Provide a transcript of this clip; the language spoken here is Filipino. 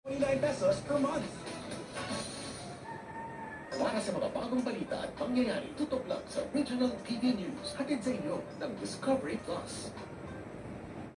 pesos per month. Para sa mga bagong balita at pangyayari, tutok lang sa Regional TV News. Hatid sa inyo ng Discovery Plus.